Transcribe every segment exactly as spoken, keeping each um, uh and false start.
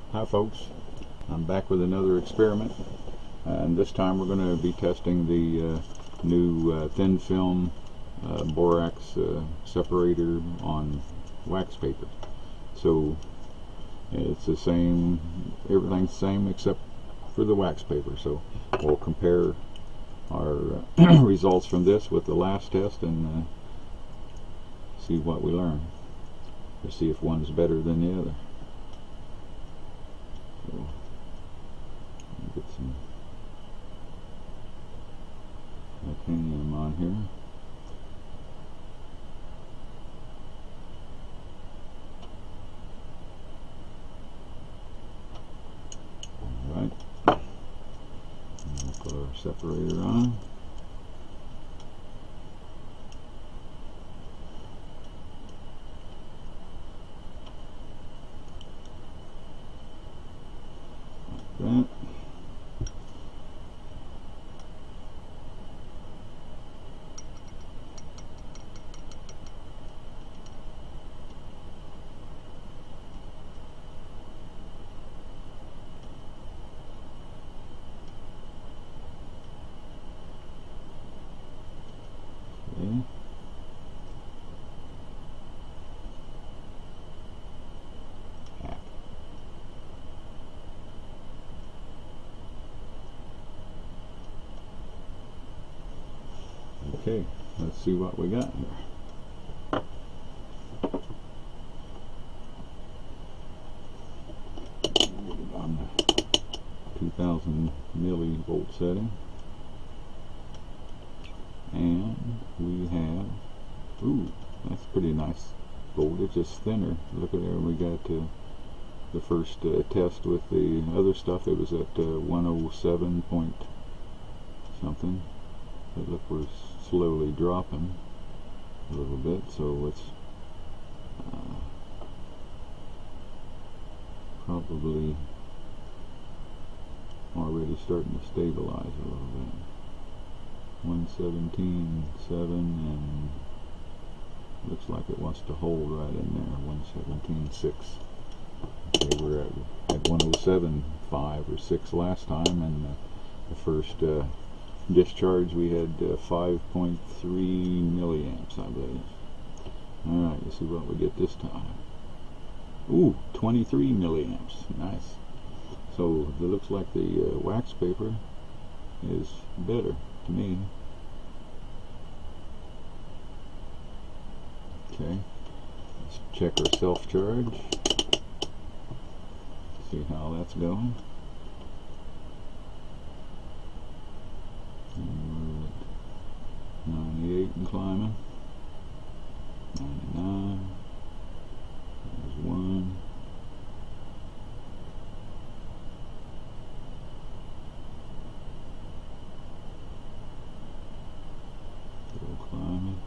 Hi folks, I'm back with another experiment, and this time we're going to be testing the uh, new uh, thin film uh, borax uh, separator on wax paper. So it's the same, everything's the same except for the wax paper. So we'll compare our uh, results from this with the last test and uh, see what we learn, or see if one's better than the other. So get some titanium on here. Alright, we'll put our separator on. Like that. Okay. Okay, let's see what we got here. On the two thousand millivolt setting, and we have, ooh, that's pretty nice voltage. It's thinner. Look at there, we got uh, the first uh, test with the other stuff. It was at uh, one oh seven point something. But look, we're slowly dropping a little bit, so it's uh, probably already starting to stabilize a little bit. one seventeen point seven, and looks like it wants to hold right in there. one seventeen point six. Okay, we're at, at one oh seven point five or six last time, and uh, the first uh, discharge we had uh, five point three milliamps, I believe. Alright, let's see what we get this time. Ooh, twenty-three milliamps. Nice. So it looks like the uh, wax paper is better to me. Okay, let's check our self-charge. See how that's going. And we're at ninety-eight and climbing. ninety-nine. There's one. Still climbing.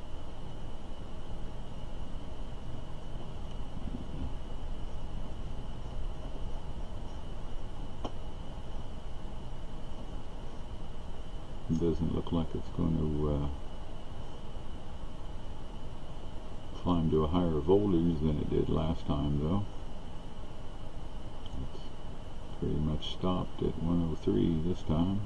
It doesn't look like it's going to uh, climb to a higher voltage than it did last time, though. It's pretty much stopped at one oh three this time.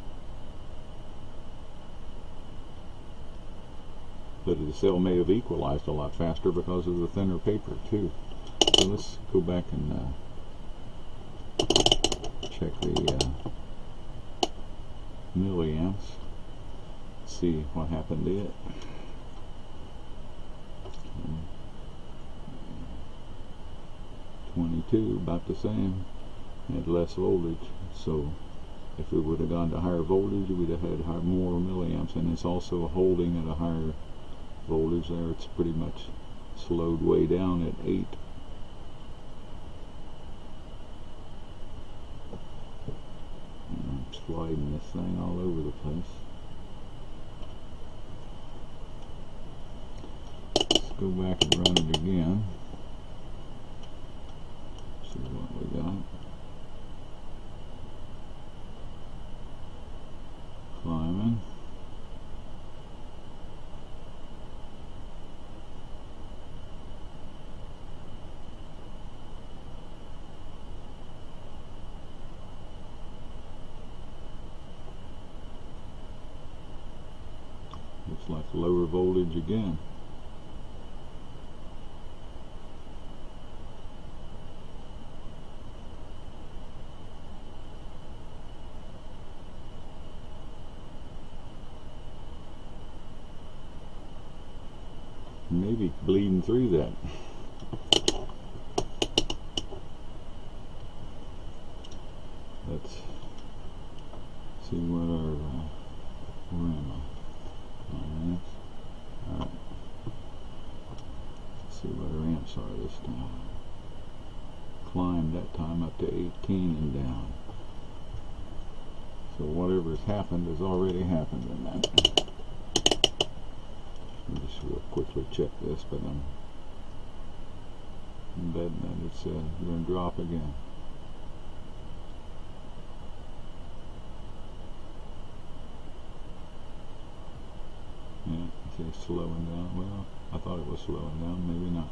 But the cell may have equalized a lot faster because of the thinner paper too. So let's go back and uh, check the uh, milliamps, see what happened to it. twenty-two, about the same, had less voltage. So if we would have gone to higher voltage, we'd have had high, more milliamps. And it's also holding at a higher voltage there. It's pretty much slowed way down at eight. And I'm sliding this thing all over the place. Let's go back and run it again. See what we got. Climbing. Looks like lower voltage again. Maybe bleeding through that. Let's see what our, uh, where am I? On amps. Alright. Let's see what our amps are this time. Climbed that time up to eighteen and down. So whatever's happened has already happened in that. Let me just real quickly check this, but I'm betting that it's uh, going to drop again. Yeah, it's slowing down. Well, I thought it was slowing down, maybe not.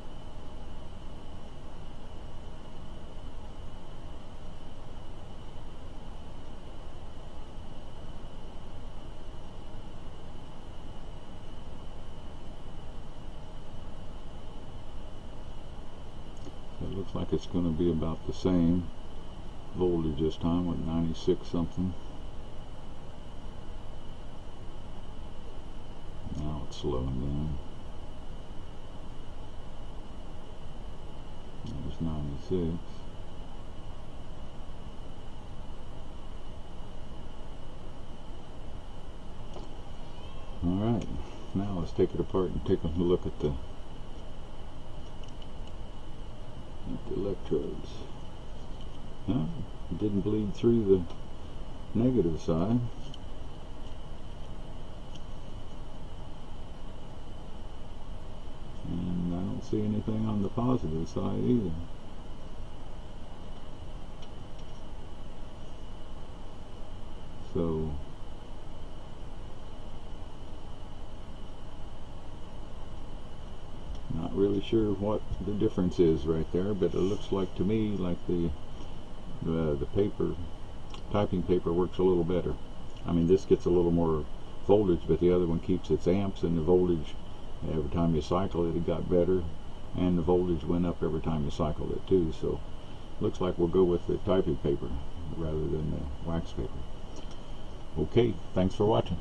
It looks like it's going to be about the same voltage this time with ninety-six something. Now it's slowing down. There's ninety-six. Alright, now let's take it apart and take a look at the at the electrodes. Huh? It didn't bleed through the negative side. And I don't see anything on the positive side either. So not really sure what the difference is right there, but it looks like to me like the the, the paper, typing paper works a little better. I mean, this gets a little more voltage, but the other one keeps its amps, and the voltage every time you cycle it, it got better, and the voltage went up every time you cycled it too. So looks like we'll go with the typing paper rather than the wax paper. Okay, thanks for watching.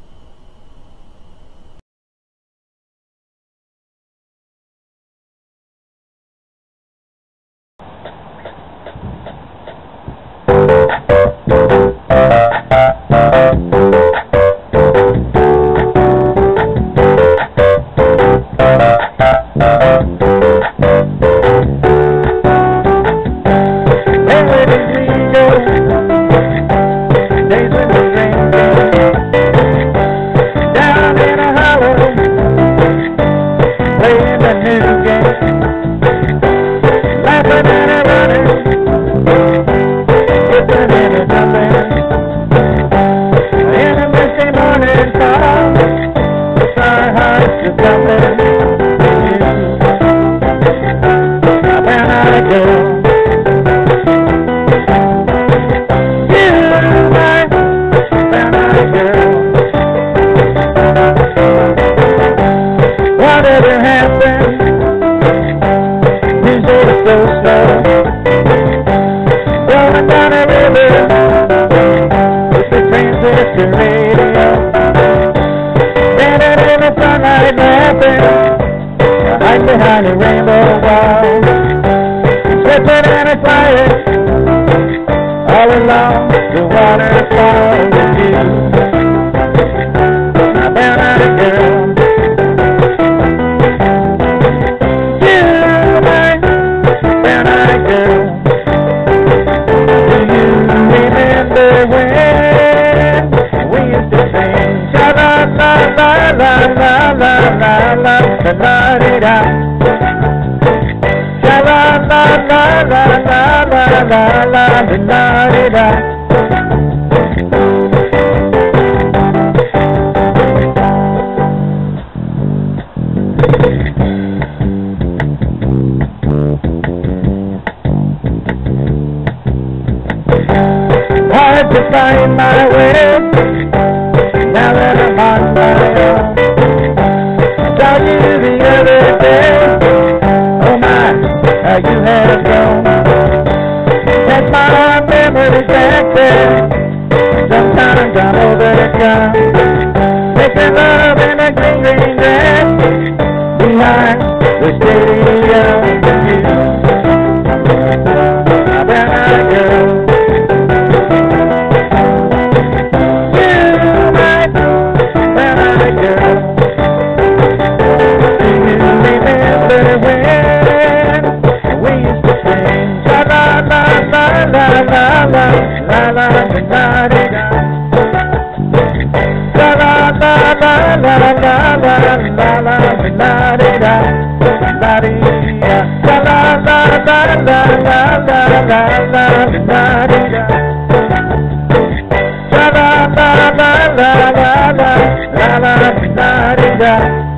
Whatever happened, you go so slow. Rolling down a river with the transistor radio. Standing in the sunlight laughing, hide behind a rainbow wall. Slipping in a fire, all along the waterfall with you. I found out a girl. La la la la la la la da. La la la la la la la la la la da. Hard to find my way now that I'm on my own. you have grown. That's my memories back there. Sometimes I'm overcome. Making love in a green, green grass behind the stadium. Then I go.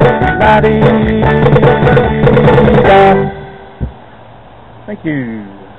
Thank you.